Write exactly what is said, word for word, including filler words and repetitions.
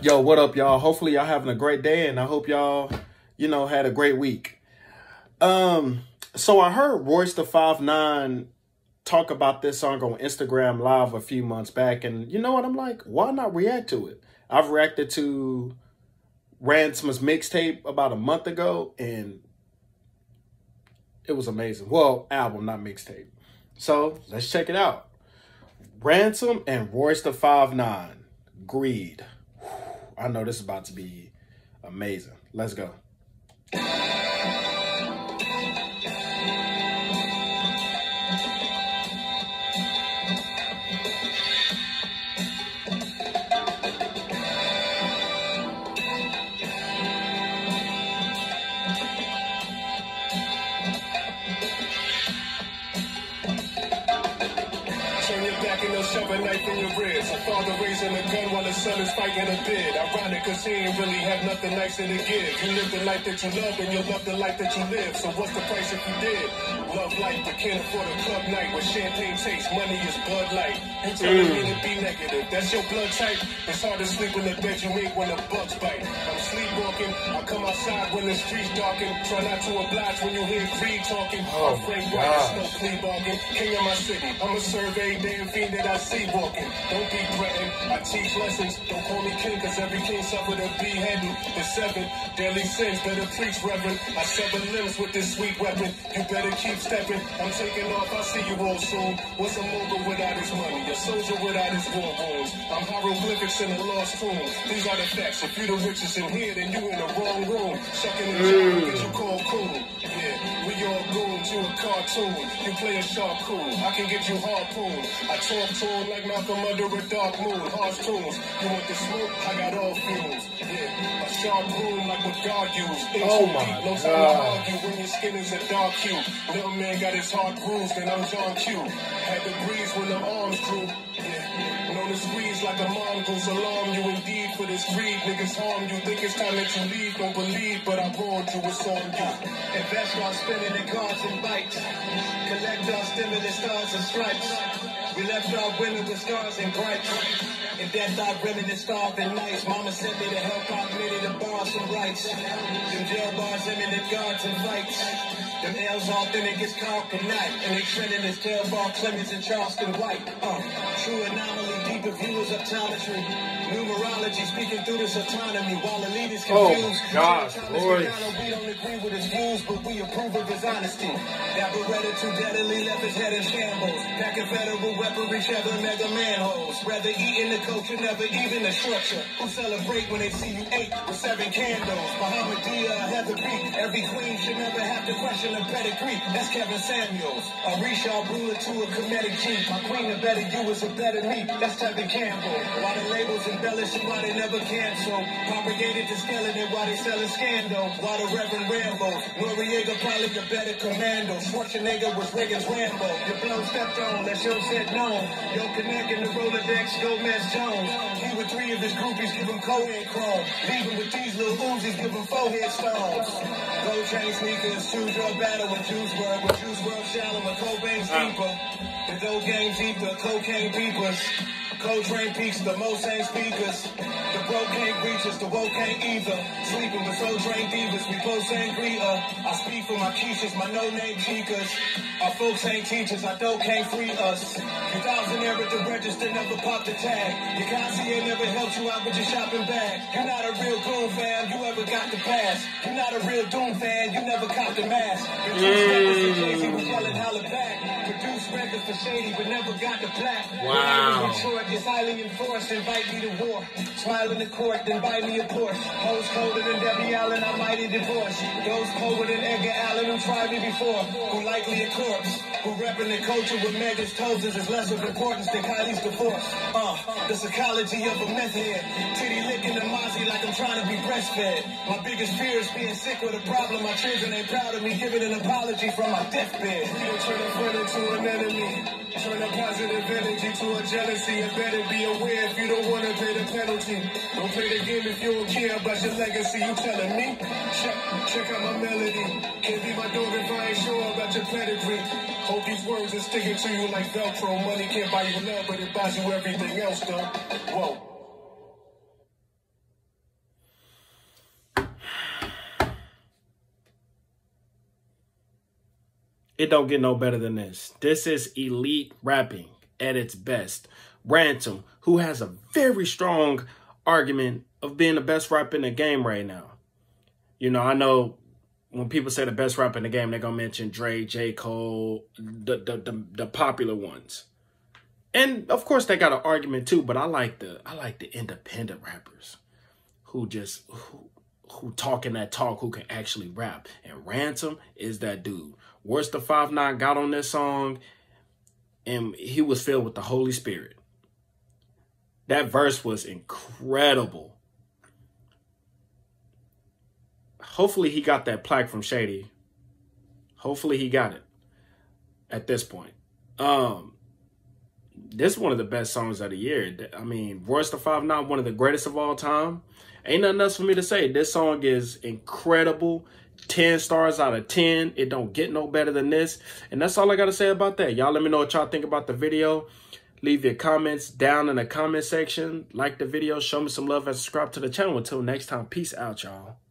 Yo, what up, y'all? Hopefully y'all having a great day, and I hope y'all, you know, had a great week. Um, so I heard Royce da five nine talk about this song on Instagram Live a few months back, and you know what? I'm like, why not react to it? I've reacted to Ransom's mixtape about a month ago, and it was amazing. Well, album, not mixtape. So let's check it out. Ransom and Royce da five nine, Greed. I know this is about to be amazing. Let's go. Shove a knife in your ribs. A father raising a gun while his son is fighting a bid. Ironic, cause he ain't really have nothing nice to give. You live the life that you love and you'll love the life that you live. So what's the price if you did? Love life, but can't afford a club night with champagne taste. Money is blood light. You telling me to be negative. That's your blood type. It's hard to sleep in the bed you make when the bugs bite. I'm sleepwalking. I come outside when the streets darken. Try not to oblige when you hear greed talking. Oh, I'm Frank White, no plea bargain. King of my city. I'm a survey damn fiend that I see walking. Don't be threatened. I teach lessons. Don't call me king, cause every king suffered a beheading. The seven deadly sins. Better preach, reverend. I sever limbs with this sweet weapon. You better keep stepping. I'm taking off. I'll see you all soon. What's a mogul without his money? A soldier without his war wounds. I'm hieroglyphics in a lost tomb. These are the facts. If you the richest in here, then you in the wrong room. Shucking the job because you call cool. Yeah, we all goon to a cartoon. You play a sharp cool. I can get you harpoon. I talk to him like Malcolm under a dark moon. Harsh tunes. You want the smoke? I got all fumes. Yeah, a sharp room like what God used. In Oh too my deep, no time to God. argue when your skin is a dark hue. Little man got his heart bruised and I'm John Q. Had to breeze when them arms drew. Yeah, known to squeeze like a mongoose. Alarm you indeed for this greed. Niggas harm you. Think it's time that you leave. Don't believe, but I warned you. It's on you. Invest while spinning in cards and bites. Collect our stimulus stars and stripes. We left our women with scars and gripes. In death, I reminisce starving nights. Mama sent me to help out many to borrow some rights. Them jail bars, imminent guards and fights. Them L's authentic as Carl Knight. And they trending as Tail Bar Clemens and Charleston White. Uh, true anomaly, deeper view is optometry. Numerology speaking through this autonomy. While elite is Oh, confused. gosh, Lord. We don't agree with his views, but we approve of his honesty. That Beretta too deadly left his head in shambles. Packing federal weaponry, shoving mega manholes. Rather eat in the culture, never even the structure. Who celebrate when they see you eight with seven candles? Bahamadia, Heather B. Every queen should never have to question her pedigree. That's Kevin Samuels. A Rishaw ruler to a comedic G. My queen, a better you is a better me. That's Tevin Campbell. Why the labels embellish and why they never cancel? Propagated to stealing it while they selling scandal. Why the Reverend Rambo? Noriega probably the better commando. Schwarzenegger was Reagan's Rambo. Your blow stepped on, that show said no. Yo, connecting the Rolodex, Gomez Jones. He with three of his groupies, give him Cohen Chrome. Leave him with these little Uzis, give him forehead stones. Gold chain sneakers, choose your battle with Juice world. With Juice world shallow, with Cobain's deeper. The dope game deeper, cocaine peepers. Coltrane peaks, the Mosaic speakers. The broke can't reach us, the woke can't either. Sleeping with soul train divas, we both sangria. I speak for my Keishas, my no-name chicas. Our folks ain't teachers, our dope can't free us. two thousand era, the register never popped the tag. Your concierge never helped you out with your shopping bag. You're not a real goon fan, you ever got the pass. You're not a real Doom fan, you never copped the mask. Produce records for Jay-Z, was yelling holla back. Produce records for Shady, but never got the plaque. Wow. It's highly enforced, invite me to war. Smile in the court, then buy me a Porsche. Hoes colder than Debbie Allen, I mighty divorce. Those colder than Edgar Allan who tried me before. Who likely a corpse. Who repping the culture with Megan's toes is less of importance than Kylie's divorce. Uh, the psychology of a meth head. Titty licking the Mozzie like I'm trying to be breastfed. My biggest fear is being sick with a problem. My children ain't proud of me, giving an apology from my deathbed. We don't turn a friend into an enemy. Turn a positive energy to a jealousy. And better be aware if you don't want to pay the penalty. Don't play the game if you don't care about your legacy. You telling me? Check, check out my melody. Can't be my dog if I ain't sure about your pedigree. Hope these words are sticking to you like Velcro. Money can't buy you love, but it buys you everything else, though. Whoa. It don't get no better than this. This is elite rapping at its best. Ransom, who has a very strong argument of being the best rapper in the game right now. You know, I know when people say the best rapper in the game, they're going to mention Drake, J. Cole, the, the, the, the popular ones. And, of course, they got an argument, too. But I like the I like the independent rappers who just who, who talking that talk, who can actually rap. And Ransom is that dude. Royce da five nine got on this song, and he was filled with the Holy Spirit. That verse was incredible. Hopefully he got that plaque from Shady. Hopefully he got it at this point. Um, this is one of the best songs of the year. I mean, Royce da five nine, one of the greatest of all time. Ain't nothing else for me to say. This song is incredible. ten stars out of ten. It don't get no better than this. And that's all I got to say about that. Y'all let me know what y'all think about the video. Leave your comments down in the comment section. Like the video. Show me some love and subscribe to the channel. Until next time, peace out, y'all.